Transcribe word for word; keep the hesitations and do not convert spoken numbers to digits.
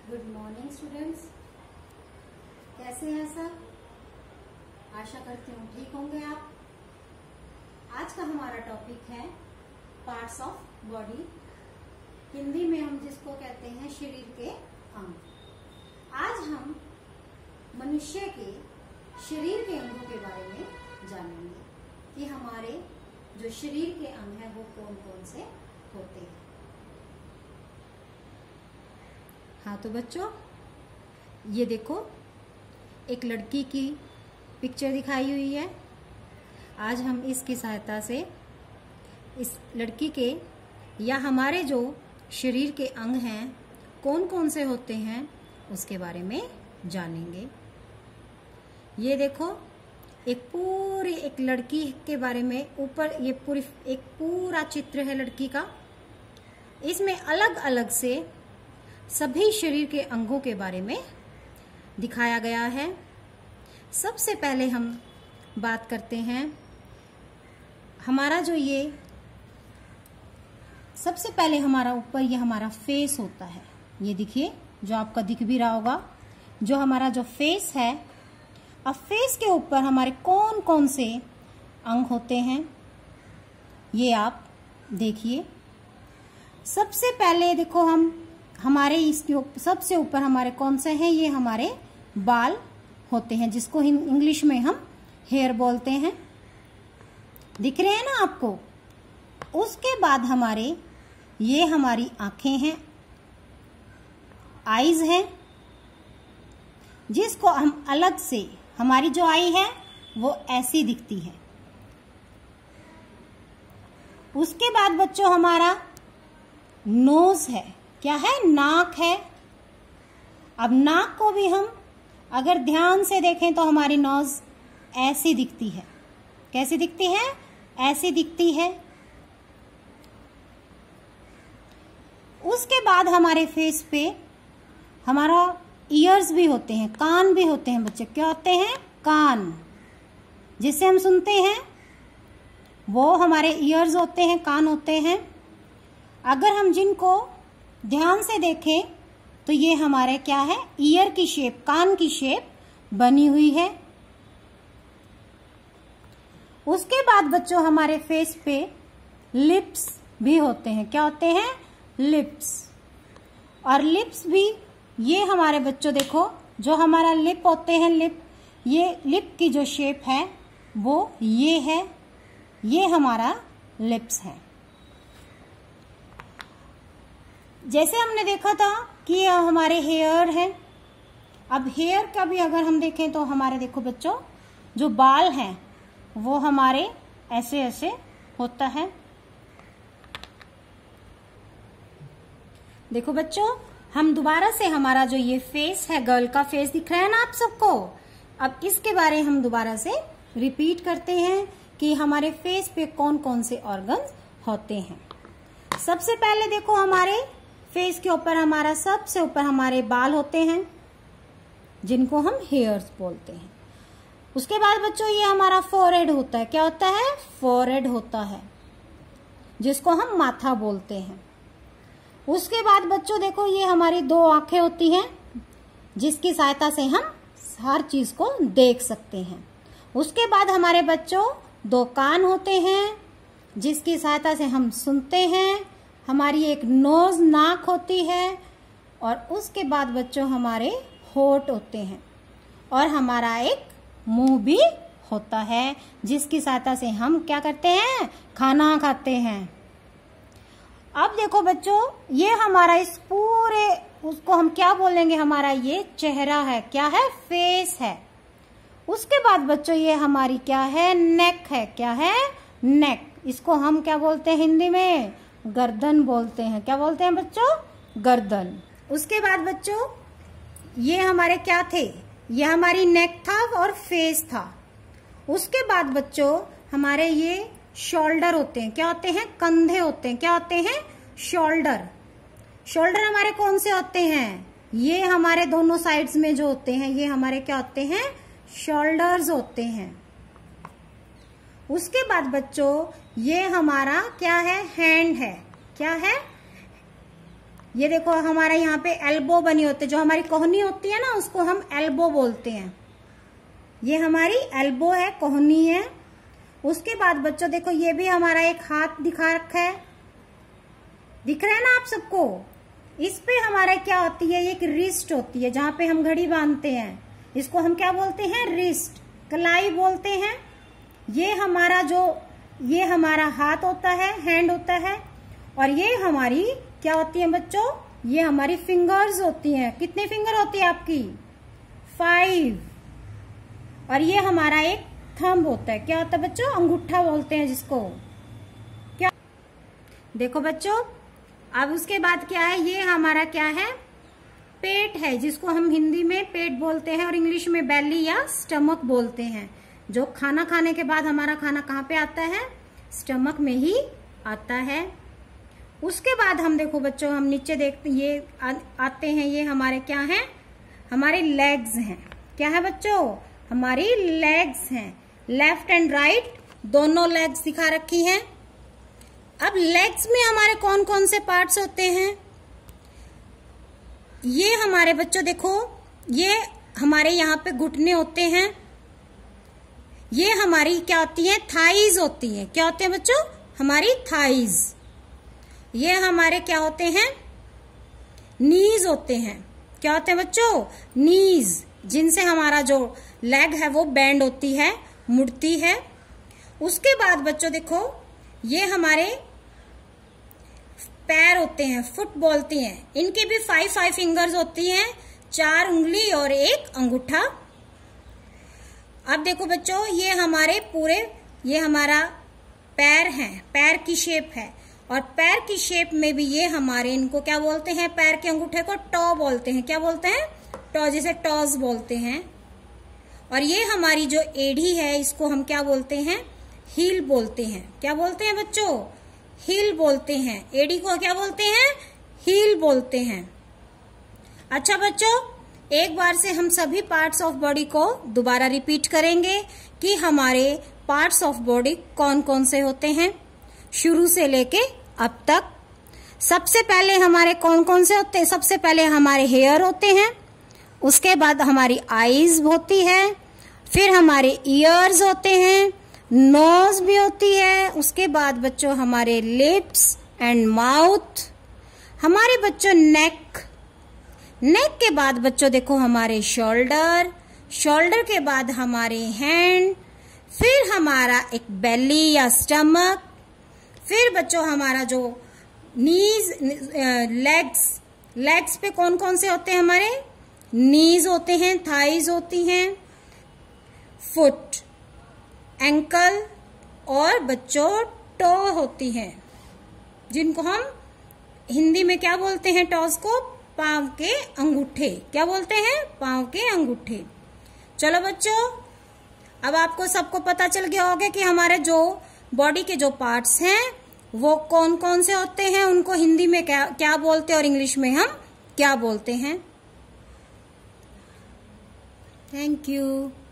Good morning students, कैसे हैं सब? आशा करती हूँ ठीक होंगे आप। आज का हमारा टॉपिक है पार्ट्स ऑफ बॉडी, हिंदी में हम जिसको कहते हैं शरीर के अंग। आज हम मनुष्य के शरीर के अंगों के बारे में जानेंगे कि हमारे जो शरीर के अंग हैं वो कौन कौन से होते हैं। हाँ तो बच्चों, ये देखो एक लड़की की पिक्चर दिखाई हुई है। आज हम इसकी सहायता से इस लड़की के या हमारे जो शरीर के अंग हैं कौन कौन से होते हैं उसके बारे में जानेंगे। ये देखो एक पूरी एक लड़की के बारे में, ऊपर ये पूरी एक पूरा चित्र है लड़की का। इसमें अलग अलग से सभी शरीर के अंगों के बारे में दिखाया गया है। सबसे पहले हम बात करते हैं हमारा जो ये सबसे पहले हमारा ऊपर ये हमारा फेस होता है। ये देखिए जो आपका दिख भी रहा होगा, जो हमारा जो फेस है। अब फेस के ऊपर हमारे कौन कौन से अंग होते हैं ये आप देखिए। सबसे पहले देखो हम हमारे इसके सबसे ऊपर हमारे कौन से हैं, ये हमारे बाल होते हैं जिसको इंग्लिश में हम हेयर बोलते हैं। दिख रहे हैं ना आपको। उसके बाद हमारे ये हमारी आंखें हैं, आईज हैं, जिसको हम अलग से हमारी जो आई है वो ऐसी दिखती है। उसके बाद बच्चों हमारा नोज है, क्या है, नाक है। अब नाक को भी हम अगर ध्यान से देखें तो हमारी नोज ऐसी दिखती है। कैसी दिखती है? ऐसी दिखती है। उसके बाद हमारे फेस पे हमारा ईयर्स भी होते हैं, कान भी होते हैं बच्चे। क्या होते हैं? कान, जिससे हम सुनते हैं वो हमारे ईयर्स होते हैं, कान होते हैं। अगर हम जिनको ध्यान से देखें तो ये हमारे क्या है, ईयर की शेप, कान की शेप बनी हुई है। उसके बाद बच्चों हमारे फेस पे लिप्स भी होते हैं। क्या होते हैं? लिप्स। और लिप्स भी ये हमारे बच्चों देखो जो हमारा लिप होते हैं, लिप, ये लिप की जो शेप है वो ये है, ये हमारा लिप्स है। जैसे हमने देखा था कि हमारे हेयर है। अब हेयर का भी अगर हम देखें तो हमारे देखो बच्चों जो बाल हैं वो हमारे ऐसे ऐसे होता है। देखो बच्चों, हम दोबारा से हमारा जो ये फेस है, गर्ल का फेस दिख रहा है ना आप सबको। अब इसके बारे हम दोबारा से रिपीट करते हैं कि हमारे फेस पे कौन कौन से ऑर्गन्स होते हैं। सबसे पहले देखो हमारे फेस के ऊपर हमारा सबसे ऊपर हमारे बाल होते हैं जिनको हम हेयर्स बोलते हैं। उसके बाद बच्चों ये हमारा फोरहेड होता है। क्या होता है? फोरहेड होता है, जिसको हम माथा बोलते हैं। उसके बाद बच्चों देखो ये हमारी दो आंखें होती हैं जिसकी सहायता से हम हर चीज को देख सकते हैं। उसके बाद हमारे बच्चों दो कान होते हैं जिसकी सहायता से हम सुनते हैं। हमारी एक नोज, नाक होती है। और उसके बाद बच्चों हमारे होठ होते हैं और हमारा एक मुंह भी होता है जिसकी सहायता से हम क्या करते हैं, खाना खाते हैं। अब देखो बच्चों ये हमारा इस पूरे उसको हम क्या बोलेंगे, हमारा ये चेहरा है। क्या है? फेस है। उसके बाद बच्चों ये हमारी क्या है, नेक है। क्या है? नेक। इसको हम क्या बोलते हैं हिंदी में? गर्दन बोलते हैं। क्या बोलते हैं बच्चों? गर्दन। उसके बाद बच्चों ये हमारे क्या थे, ये हमारी नेक था और फेस था। उसके बाद बच्चों हमारे ये शोल्डर होते हैं। क्या होते हैं? कंधे होते हैं। क्या होते हैं? शोल्डर। शोल्डर हमारे कौन से होते हैं? ये हमारे दोनों साइड्स में जो होते हैं ये हमारे क्या होते हैं? शोल्डर्स होते हैं। उसके बाद बच्चों ये हमारा क्या है? हैंड है। क्या है? ये देखो हमारा यहाँ पे एल्बो बनी होती है, जो हमारी कोहनी होती है ना उसको हम एल्बो बोलते हैं। ये हमारी एल्बो है, कोहनी है। उसके बाद बच्चों देखो ये भी हमारा एक हाथ दिखा रखा है, दिख रहा है ना आप सबको। इस पे हमारा क्या होती है, एक रिस्ट होती है जहां पे हम घड़ी बांधते हैं, इसको हम क्या बोलते हैं, रिस्ट, कलाई बोलते हैं। ये हमारा जो ये हमारा हाथ होता है, हैंड होता है। और ये हमारी क्या होती है बच्चों, ये हमारी फिंगर्स होती हैं। कितने फिंगर होती है आपकी, फाइव। और ये हमारा एक थंब होता है, क्या होता है बच्चों, अंगूठा बोलते हैं जिसको। क्या देखो बच्चों, अब उसके बाद क्या है, ये हमारा क्या है, पेट है, जिसको हम हिंदी में पेट बोलते हैं और इंग्लिश में बेली या स्टमक बोलते हैं। जो खाना खाने के बाद हमारा खाना कहाँ पे आता है, स्टमक में ही आता है। उसके बाद हम देखो बच्चों, हम नीचे देखते ये आ, आते हैं, ये हमारे क्या हैं, हमारे लेग्स हैं। क्या है बच्चों, हमारी लेग्स हैं। लेफ्ट एंड राइट दोनों लेग्स दिखा रखी हैं। अब लेग्स में हमारे कौन कौन से पार्ट्स होते हैं, ये हमारे बच्चों देखो, ये हमारे यहाँ पे घुटने होते हैं। ये हमारी क्या होती है, थाइज होती है। क्या होते हैं बच्चों, हमारी थाइज। ये हमारे क्या होते हैं, नीज होते हैं। क्या होते हैं बच्चों, नीज, जिनसे हमारा जो लेग है वो बेंड होती है, मुड़ती है। उसके बाद बच्चों देखो, ये हमारे पैर होते हैं, फुट बोलती हैं। इनके भी फाइव फाइव फिंगर्स होती हैं, चार उंगली और एक अंगूठा। अब देखो बच्चों, ये हमारे पूरे, ये हमारा पैर है, पैर की शेप है। और पैर की शेप में भी ये हमारे, इनको क्या बोलते हैं, पैर के अंगूठे को टॉ बोलते हैं। क्या बोलते हैं, टॉ, जिसे टॉज बोलते हैं। और ये हमारी जो एड़ी है, इसको हम क्या बोलते हैं, हील बोलते हैं। क्या बोलते हैं बच्चों, हील बोलते हैं। एड़ी को क्या बोलते हैं, हील बोलते हैं। अच्छा बच्चों, एक बार से हम सभी पार्ट्स ऑफ बॉडी को दोबारा रिपीट करेंगे कि हमारे पार्ट्स ऑफ बॉडी कौन कौन से होते हैं, शुरू से लेके अब तक। सबसे पहले हमारे कौन कौन से होते हैं, सबसे पहले हमारे हेयर होते हैं, उसके बाद हमारी आईज होती है, फिर हमारे ईयर्स होते हैं, नोज भी होती है, उसके बाद बच्चों हमारे लिप्स एंड माउथ, हमारे बच्चों नेक, नेक के बाद बच्चों देखो हमारे शोल्डर, शोल्डर के बाद हमारे हैंड, फिर हमारा एक बेली या स्टमक, फिर बच्चों हमारा जो नीज, लेग्स, लेग्स पे कौन कौन से होते हैं, हमारे नीज होते हैं, थाइज होती हैं, फुट, एंकल और बच्चों टो होती है, जिनको हम हिंदी में क्या बोलते हैं, टॉस को, पांव के अंगूठे। क्या बोलते हैं, पांव के अंगूठे। चलो बच्चों, अब आपको सबको पता चल गया होगा कि हमारे जो बॉडी के जो पार्ट्स हैं वो कौन कौन से होते हैं, उनको हिंदी में क्या क्या बोलते हैं और इंग्लिश में हम क्या बोलते हैं। Thank you.